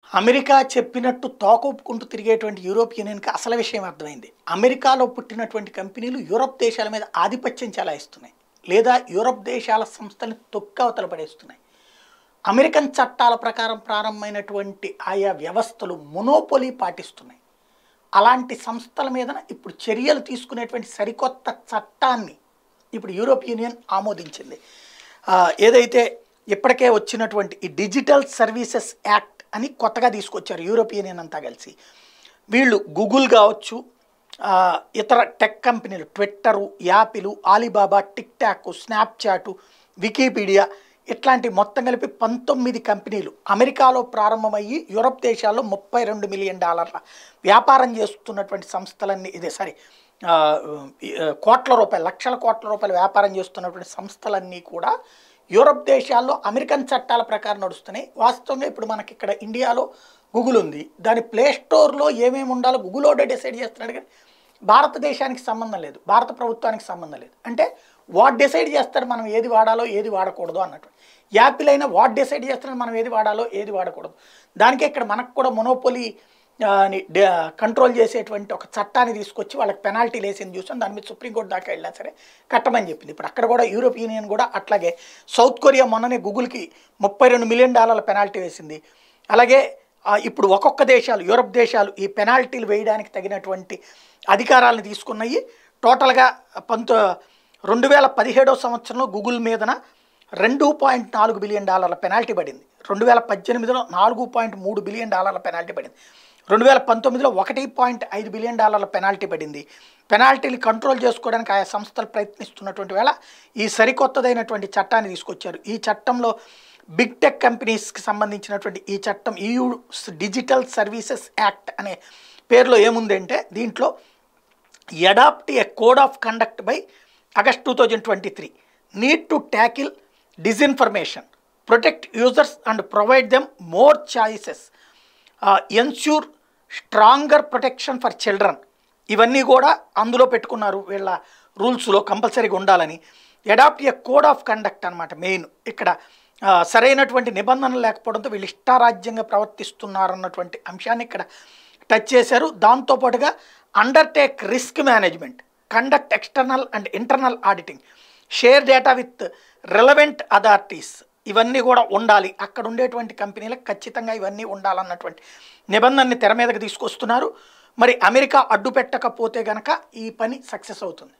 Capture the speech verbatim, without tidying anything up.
America చెప్పినట్టు తోకొప్పుకుంటూ తిరిగేటువంటి Europe యూనియన్కి అసలు విషయం అర్థమైంది. అమెరికాలో పుట్టినటువంటి కంపెనీలు యూరప్ దేశాల మీద ఆధిపత్యం చెలాయిస్తున్నాయి, లేదా యూరప్ దేశాల సంస్థల్ని తొక్కవతల పడేస్తున్నాయి. అమెరికన్ చట్టాల ప్రకారం ప్రారంభమైనటువంటి ఆయా వ్యవస్థలు మొనోపొలీ పాటిస్తున్నాయి. అలాంటి సంస్థల మీద ఇప్పుడు చర్యలు తీసుకునేటువంటి సరికొత్త చట్టాన్ని ఇప్పుడు యూరోప్ యూనియన్ ఆమోదించింది. ఏదైతే ఇప్పటికే వచ్చినటువంటి ఈ డిజిటల్ సర్వీసెస్ యాక్ట్ అని కొత్తగా తీసుకొచ్చారు యూరోప్ యూనియన్ అంతా కలిసి. వీళ్ళు గూగుల్ కావచ్చు, ఇతర టెక్ కంపెనీలు Twitter, Apple, Alibaba, TikTok, Snapchat, Wikipedia ఇట్లాంటి మొత్తం కలిపి పంతొమ్మిది కంపెనీలు అమెరికాలో ప్రారంభమయ్యి యూరప్ దేశాల్లో ముప్పై రెండు మిలియన్ డాలర్ల వ్యాపారం చేస్తున్నటువంటి సంస్థలన్నీ ఇదే సరే కోట్ల రూపాయలు లక్షల కోట్ల రూపాయల వ్యాపారం చేస్తున్నటువంటి సంస్థలన్నీ కూడా యూరప్ దేశాల్లో అమెరికన్ చట్టాల ప్రకారం నడుస్తున్నాయి. వాస్తవంగా ఇప్పుడు మనకి ఇక్కడ ఇండియాలో గూగుల్ ఉంది, దాని ప్లే స్టోర్లో ఏమేమి ఉండాలో గూగుల్ ఓడే డిసైడ్ చేస్తున్నాడు, కానీ భారతదేశానికి సంబంధం లేదు, భారత ప్రభుత్వానికి సంబంధం లేదు. అంటే వాట్ డిసైడ్ చేస్తాడు మనం ఏది వాడాలో ఏది వాడకూడదు అన్నట్టు. యాపిల్ అయినా వాట్ డిసైడ్ చేస్తాడు మనం ఏది వాడాలో ఏది వాడకూడదు. దానికే ఇక్కడ మనకు కూడా మొనోపొలీ కంట్రోల్ చేసేటువంటి ఒక చట్టాన్ని తీసుకొచ్చి వాళ్ళకి పెనాల్టీలు వేసింది చూసాం. దాని మీద సుప్రీంకోర్టు దాకా వెళ్ళినా సరే కట్టమని చెప్పింది. ఇప్పుడు అక్కడ కూడా యూరోప్ యూనియన్ కూడా అట్లాగే సౌత్ కొరియా మొన్ననే గూగుల్కి ముప్పై రెండు మిలియన్ డాలర్ల పెనాల్టీ వేసింది. అలాగే ఇప్పుడు ఒక్కొక్క దేశాలు యూరప్ దేశాలు ఈ పెనాల్టీలు వేయడానికి తగినటువంటి అధికారాలను తీసుకున్నాయి. టోటల్గా పంతొ రెండు వేల పదిహేడవ సంవత్సరంలో గూగుల్ మీదన రెండు పాయింట్ నాలుగు బిలియన్ డాలర్ల పెనాల్టీ పడింది. రెండు వేల పద్దెనిమిదిలో నాలుగు పాయింట్ మూడు బిలియన్ డాలర్ల పెనాల్టీ పడింది. రెండు వేల పంతొమ్మిదిలో ఒకటి పాయింట్ ఐదు బిలియన్ డాలర్ల పెనాల్టీ పడింది. పెనాల్టీని కంట్రోల్ చేసుకోవడానికి ఆయా సంస్థలు ప్రయత్నిస్తున్నటువంటి వేళ ఈ సరికొత్తదైనటువంటి చట్టాన్ని తీసుకొచ్చారు. ఈ చట్టంలో బిగ్ టెక్ కంపెనీస్కి సంబంధించినటువంటి ఈ చట్టం ఈయూ డిజిటల్ సర్వీసెస్ యాక్ట్ అనే పేరులో ఏముంది అంటే, దీంట్లో adopt a code of conduct by August two thousand twenty three need to tackle disinformation, protect users and provide them more choices, ensure stronger protection for children. ఇవన్నీ కూడా అందులో పెట్టుకున్నారు వీళ్ళ రూల్స్లో కంపల్సరీగా ఉండాలని. Adopt a code of conduct అనమాట main. ఇక్కడ సరైనటువంటి నిబంధనలు లేకపోవడంతో వీళ్ళు ఇష్టారాజ్యంగా ప్రవర్తిస్తున్నారన్నటువంటి అంశాన్ని ఇక్కడ టచ్ చేశారు. దాంతోపాటుగా undertake risk management, conduct external and internal auditing, share data with relevant authorities, ఇవన్నీ కూడా ఉండాలి. అక్కడ ఉండేటువంటి కంపెనీలకు ఖచ్చితంగా ఇవన్నీ ఉండాలన్నటువంటి నిబంధనని తెర మీదకి తీసుకొస్తున్నారు. మరి అమెరికా అడ్డు పెట్టకపోతే కనుక ఈ పని సక్సెస్ అవుతుంది.